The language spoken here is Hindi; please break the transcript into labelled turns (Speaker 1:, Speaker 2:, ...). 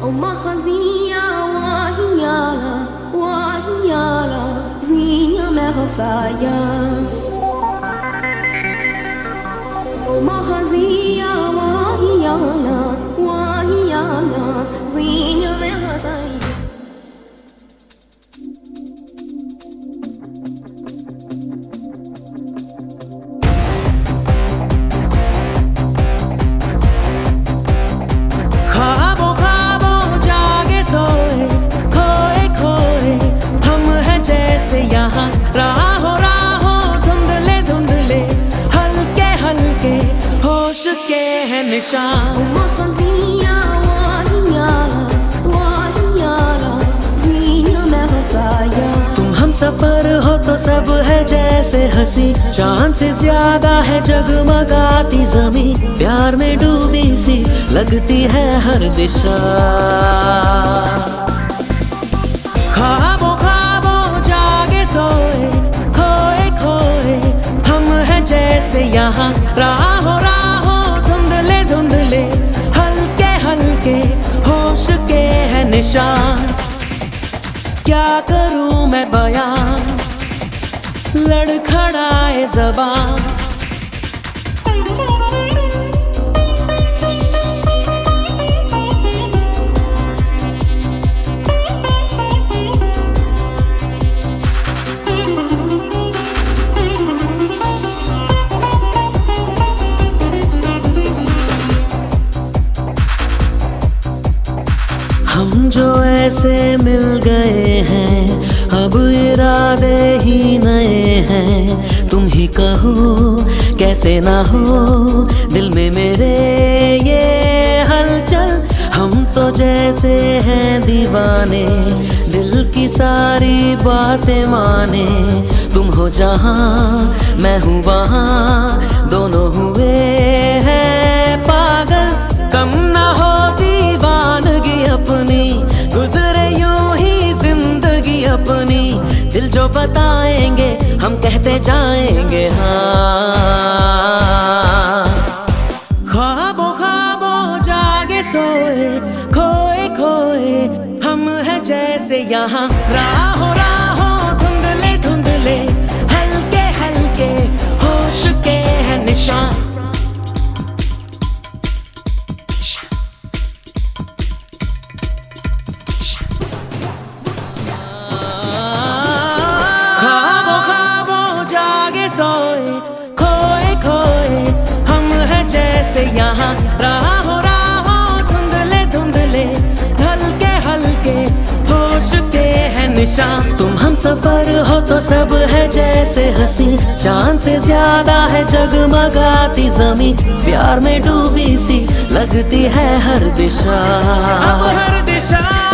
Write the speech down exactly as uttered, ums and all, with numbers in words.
Speaker 1: وما خزية وهيالا وهيالا زينة ما خصايا وما خزية وهيالا وهيالا زينة ما خصايا وما خزية وهيالا وهياला ज़ीना में हंसाया।
Speaker 2: तुम हम सफर हो तो सब है जैसे हंसी, चांद से ज्यादा है जगमगाती ज़मीं, प्यार में डूबी सी लगती है हर दिशा। ख्वाबों ख्वाबों जागे सोए खोए खोए हम हैं जैसे यहाँ, राहों राहों धुंधले धुंधले हल्के हल्के होश के है निशान। क्या करूं मैं बयां लड़खड़ाए ज़बान। हम जो ऐसे मिल गए हैं अब इरादे ही नए हैं, तुम ही कहो कैसे ना हो दिल में मेरे ये हलचल। हम तो जैसे हैं दीवाने दिल की सारी बातें माने, तुम हो जहाँ मैं हूँ वहाँ दोनों हुए हैं पागल। कम ना हो दीवानगी अपनी गुजरे यूं ही जिंदगी अपनी, दिल जो बताएंगे हम कहते जाएंगे हाँ। ख्वाबों ख्वाबों जागे सोए खोए खोए हम हैं जैसे यहाँ, राहों राहों धुंधले धुंधले हल्के हल्के होश के हैं निशान। सोए खोए खोए हम हैं जैसे यहाँ, राहों राहों धुंधले धुंधले हल्के हल्के होश के हैं निशान। तुम हम सफर हो तो सब है जैसे हंसी, चांद से ज्यादा है जगमगाती ज़मीं, प्यार में डूबी सी लगती है हर दिशा। अब हर दिशा